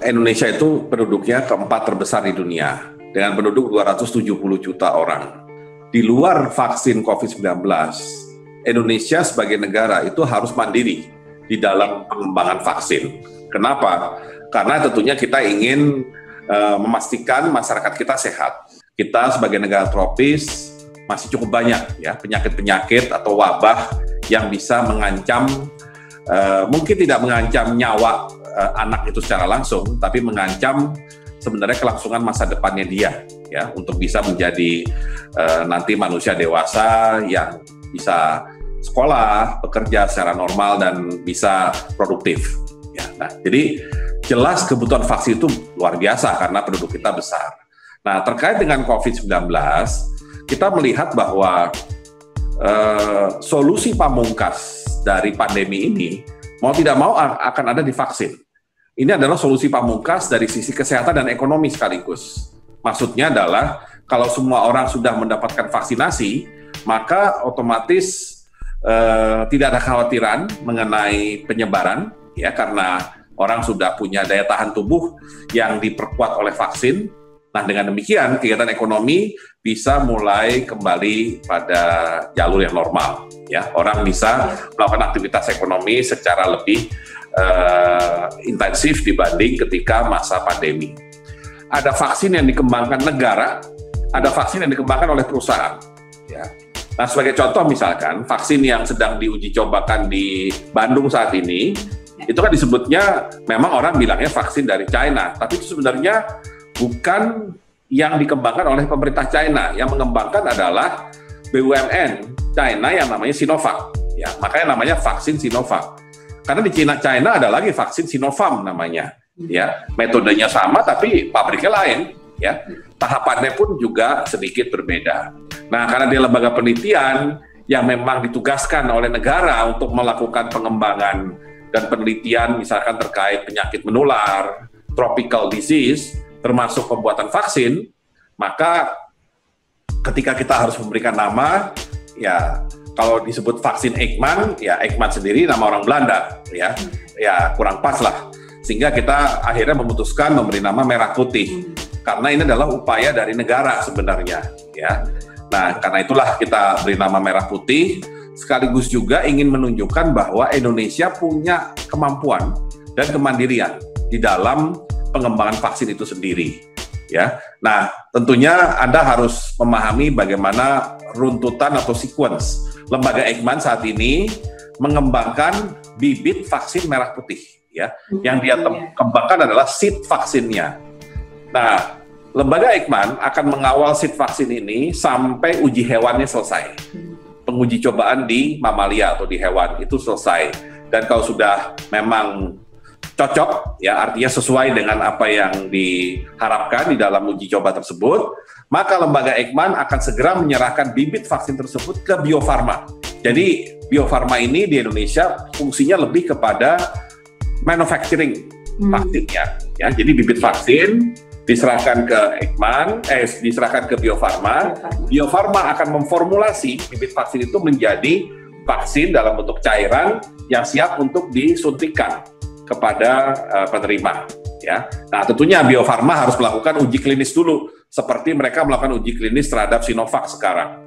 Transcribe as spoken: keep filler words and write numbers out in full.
Indonesia itu penduduknya keempat terbesar di dunia dengan penduduk dua ratus tujuh puluh juta orang. Di luar vaksin covid sembilan belas, Indonesia sebagai negara itu harus mandiri di dalam pengembangan vaksin. Kenapa? Karena tentunya kita ingin uh, memastikan masyarakat kita sehat. Kita sebagai negara tropis masih cukup banyak ya penyakit-penyakit atau wabah yang bisa mengancam, uh, mungkin tidak mengancam nyawa uh, anak itu secara langsung, tapi mengancam sebenarnya kelangsungan masa depannya dia ya untuk bisa menjadi uh, nanti manusia dewasa yang bisa sekolah, bekerja secara normal dan bisa produktif. Ya, nah, jadi jelas kebutuhan vaksin itu luar biasa karena penduduk kita besar. Nah, terkait dengan covid sembilan belas, kita melihat bahwa uh, solusi pamungkas dari pandemi ini mau tidak mau akan ada di vaksin. Ini adalah solusi pamungkas dari sisi kesehatan dan ekonomi sekaligus. Maksudnya adalah kalau semua orang sudah mendapatkan vaksinasi, maka otomatis uh, tidak ada kekhawatiran mengenai penyebaran, ya karena orang sudah punya daya tahan tubuh yang diperkuat oleh vaksin. Nah, dengan demikian kegiatan ekonomi bisa mulai kembali pada jalur yang normal. Ya, orang bisa melakukan aktivitas ekonomi secara lebih uh, intensif dibanding ketika masa pandemi. Ada vaksin yang dikembangkan negara, ada vaksin yang dikembangkan oleh perusahaan. Ya. Nah, sebagai contoh misalkan vaksin yang sedang diuji cobakan di Bandung saat ini, itu kan disebutnya memang orang bilangnya vaksin dari China, tapi itu sebenarnya bukan yang dikembangkan oleh pemerintah China. Yang mengembangkan adalah B U M N China yang namanya Sinovac. Ya, makanya namanya vaksin Sinovac. Karena di China China ada lagi vaksin Sinopharm namanya. Ya, metodenya sama tapi pabriknya lain. Ya, tahapannya pun juga sedikit berbeda. Nah, karena dia lembaga penelitian yang memang ditugaskan oleh negara untuk melakukan pengembangan dan penelitian misalkan terkait penyakit menular, tropical disease, termasuk pembuatan vaksin, maka ketika kita harus memberikan nama, ya kalau disebut vaksin Eijkman, ya Eijkman sendiri nama orang Belanda, ya, ya kurang pas lah. Sehingga kita akhirnya memutuskan memberi nama merah putih, karena ini adalah upaya dari negara sebenarnya, ya. Nah, karena itulah kita beri nama merah putih, sekaligus juga ingin menunjukkan bahwa Indonesia punya kemampuan dan kemandirian di dalam pengembangan vaksin itu sendiri, ya. Nah, tentunya Anda harus memahami bagaimana runtutan atau sequence lembaga Eijkman saat ini mengembangkan bibit vaksin merah putih, ya. Yang dia kembangkan adalah seed vaksinnya. Nah, lembaga Eijkman akan mengawal seed vaksin ini sampai uji hewannya selesai. Penguji cobaan di mamalia atau di hewan itu selesai. Dan kalau sudah memang cocok, ya artinya sesuai dengan apa yang diharapkan di dalam uji coba tersebut, maka lembaga Eijkman akan segera menyerahkan bibit vaksin tersebut ke Bio Farma. Jadi Bio Farma ini di Indonesia fungsinya lebih kepada manufacturing vaksinnya. Ya, jadi bibit vaksin diserahkan ke Eijkman, eh diserahkan ke Bio Farma. Bio Farma akan memformulasi bibit vaksin itu menjadi vaksin dalam bentuk cairan yang siap untuk disuntikan kepada uh, penerima, ya. Nah, tentunya Bio Farma harus melakukan uji klinis dulu, seperti mereka melakukan uji klinis terhadap Sinovac sekarang.